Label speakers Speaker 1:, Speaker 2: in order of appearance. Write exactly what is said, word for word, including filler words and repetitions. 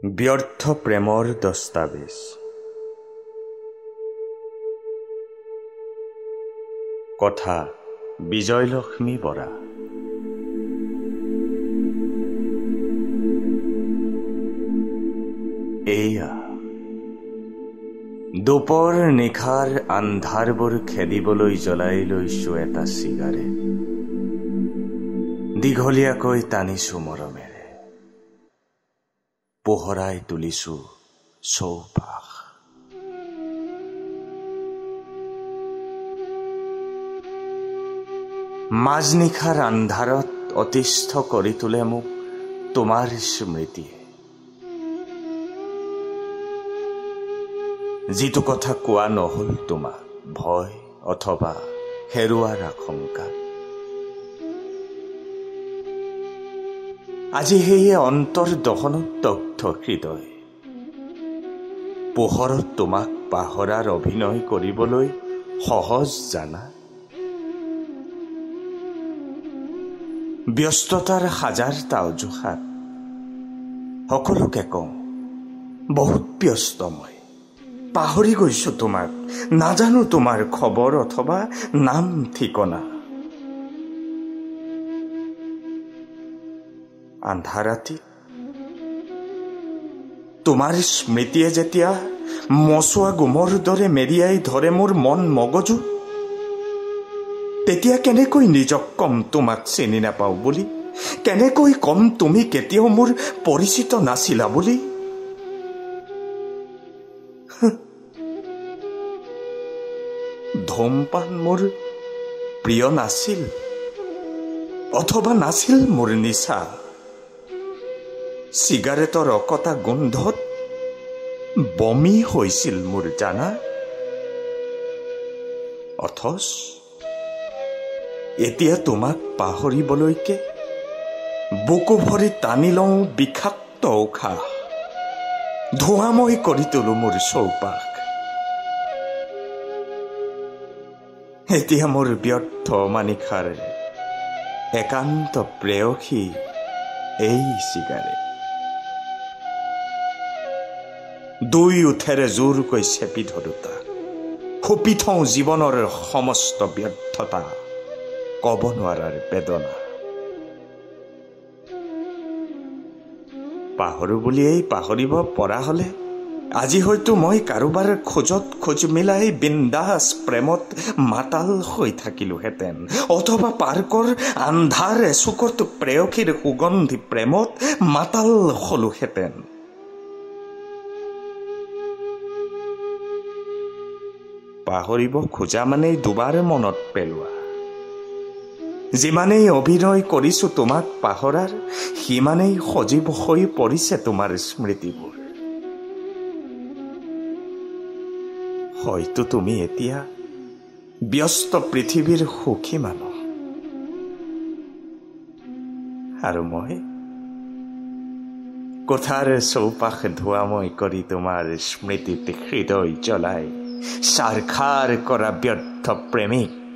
Speaker 1: ব্যৰ্থ প্ৰেমৰ দস্তাবেজ। কথা বিজয়লক্ষ্মী বৰা। এয়া দুপৰ নিশাৰ আন্ধাৰবোৰ খেদিবলৈ জ্বলাই লৈছো এটা চিগাৰেট। দীঘলীয়াকৈ টানিছো মৰমেৰে, পোহৰাই তুলিছো চৌপাশ। মাজনিশাৰ আন্ধাৰত অতিষ্ঠ কৰি তোলে মোক তোমাৰ স্মৃতিয়ে। যিটো কথা কোৱা নহল তোমাক ভয় অথবা হেৰুৱাৰ আশংকা, আজি সেয়ে অন্তৰ দহনত দগ্ধ হৃদয়। পোহৰত তোমাক পাহৰাৰ অভিনয় কৰিবলৈ সহজ জানা। ব্যস্ততাৰ হাজাৰটা অজুহাত, সকলোকে কওঁ বহুত ব্যস্ত মই, পাহৰি গৈছো তোমাক, নাজানো তোমাৰ খবৰ অথবা নাম ঠিকনা। আন্ধা ৰাতি তোমাৰ স্মৃতিয়ে যেতিয়া মচুৱা গুমৰ দৰে মেৰিয়াই ধৰে মোৰ মন মগজু, তেতিয়া কেনেকৈ নিজক কম তোমাক চিনি নাপাওঁ বুলি? কেনেকৈ কম তুমি কেতিয়াও মোৰ পৰিচিত নাছিলা বুলি? ধূমপান মোৰ প্ৰিয় নাছিল অথবা নাছিল মোৰ নিচা। চিগাৰেটৰ অকটা গোন্ধত বমি হৈছিল মোৰ জানা। অথচ এতিয়া তোমাক পাহৰিবলৈকে বুকু ভৰি টানি লওঁ বিষাক্ত উশাহ, ধোঁৱাময় কৰি তোলো মোৰ চৌপাশ। এতিয়া মোৰ ব্যৰ্থ মানিখাৰ একান্ত প্ৰেয়সী এই চিগাৰেট। দুই উঠেৰে জোৰকৈ চেপি ধৰোতা, সুপি থওঁ জীৱনৰ সমস্ত ব্যৰ্থতা, কব নোৱাৰাৰ বেদনা। পাহৰো বুলিয়েই পাহৰিব পৰা হলে আজি হয়তো মই কাৰোবাৰ খোজত খোজ মিলাই বিন্দাস প্ৰেমত মাতাল হৈ থাকিলোহেঁতেন, অথবা পাৰ্কৰ আন্ধাৰ এচুকত প্ৰেয়সীৰ সুগন্ধি প্ৰেমত মাতাল হলোহেঁতেন। পাহৰিব খোজা মানেই দুবাৰ মনত পেলোৱা। যিমানেই অভিনয় কৰিছো তোমাক পাহৰাৰ, সিমানেই সজীৱ হৈ পৰিছে তোমাৰ স্মৃতিবোৰ। হয়তো তুমি এতিয়া ব্যস্ত পৃথিৱীৰ সুখী মানুহ, আৰু মই কোঠাৰ চৌপাশ ধোঁৱাময় কৰি তোমাৰ স্মৃতিত হৃদয় জ্বলাই সাৰখাৰ কৰা ব্যৰ্থ প্ৰেমিক।